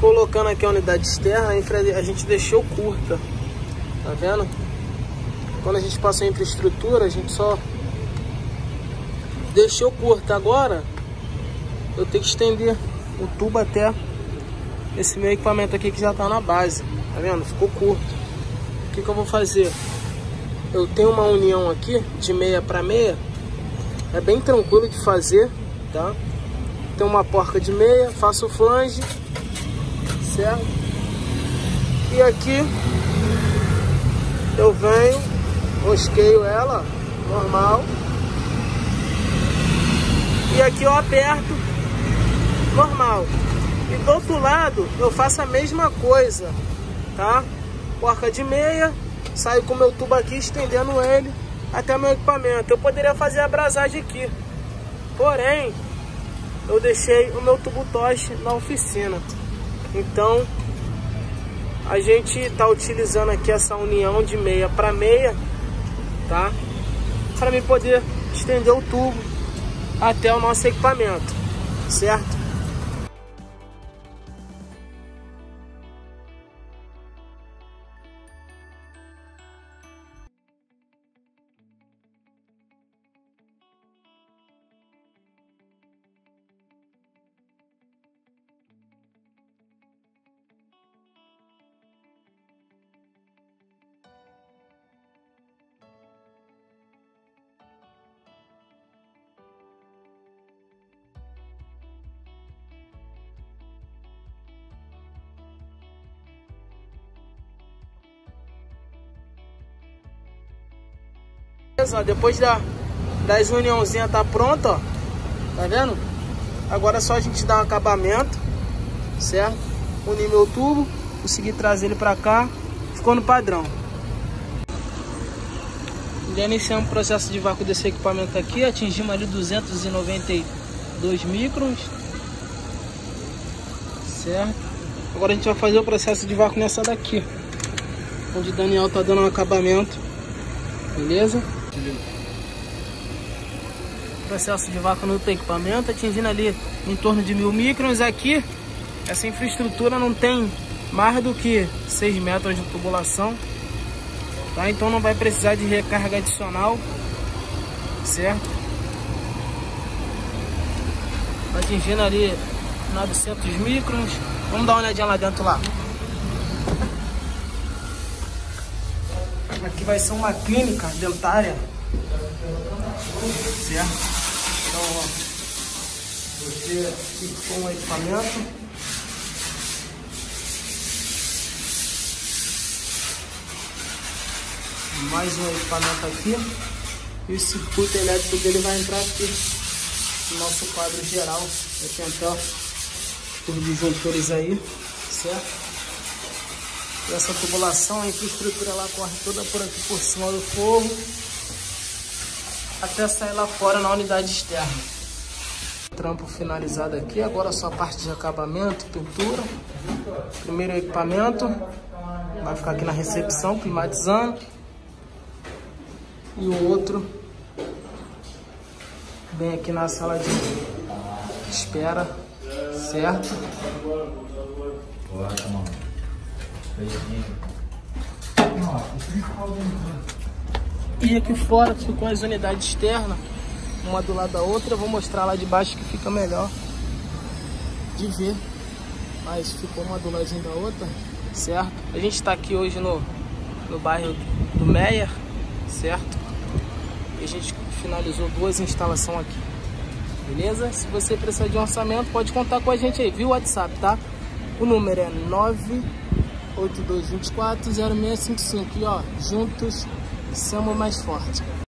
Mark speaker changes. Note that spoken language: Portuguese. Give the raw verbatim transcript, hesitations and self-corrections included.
Speaker 1: colocando aqui a unidade externa, a gente deixou curta, tá vendo? Quando a gente passou a infraestrutura, a gente só deixou curta. Agora eu tenho que estender o tubo até esse meu equipamento aqui que já tá na base, tá vendo? Ficou curto. O que que eu vou fazer? Eu tenho uma união aqui de meia para meia, é bem tranquilo de fazer, tá? Tem uma porca de meia, faço o flange, certo? E aqui eu venho, rosqueio ela, normal. E aqui eu aperto, normal. E do outro lado eu faço a mesma coisa, tá? Porca de meia, saio com o meu tubo aqui, estendendo ele até meu equipamento. Eu poderia fazer a abrasagem aqui, porém eu deixei o meu tubo toche na oficina. Então a gente está utilizando aqui essa união de meia para meia, tá? Para mim poder estender o tubo até o nosso equipamento, certo? Depois da, das uniãozinhas tá pronta, ó, tá vendo? Agora é só a gente dar um acabamento, certo? Unir meu tubo, conseguir trazer ele pra cá, ficou no padrão. Já iniciamos o processo de vácuo desse equipamento aqui, atingimos ali duzentos e noventa e dois microns, certo? Agora a gente vai fazer o processo de vácuo nessa daqui, onde o Daniel tá dando um acabamento, beleza? Processo de vácuo no equipamento, atingindo ali em torno de mil microns. Aqui, essa infraestrutura não tem mais do que seis metros de tubulação, tá? Então não vai precisar de recarga adicional, certo? Atingindo ali novecentos microns. Vamos dar uma olhadinha lá dentro lá. Aqui vai ser uma clínica dentária, certo? Então, ó, você aqui com o equipamento, mais um equipamento aqui, e o circuito elétrico dele vai entrar aqui no nosso quadro geral. Vai ter até os disjuntores aí, certo? E essa tubulação, a infraestrutura lá corre toda por aqui por cima do forro, até sair lá fora na unidade externa. Trampo finalizado aqui, agora só a parte de acabamento, pintura. Primeiro equipamento vai ficar aqui na recepção, climatizando. E o outro bem aqui na sala de espera, certo? E aqui fora ficou as unidades externas, uma do lado da outra. Eu vou mostrar lá de baixo que fica melhor de ver, mas ficou uma do ladinho da outra, certo? A gente está aqui hoje no, no bairro do Meyer, certo? E a gente finalizou duas instalações aqui, beleza? Se você precisar de um orçamento, pode contar com a gente aí, viu? WhatsApp, tá? O número é nove oito dois dois quatro zero seis cinco cinco. E ó, juntos somos mais fortes.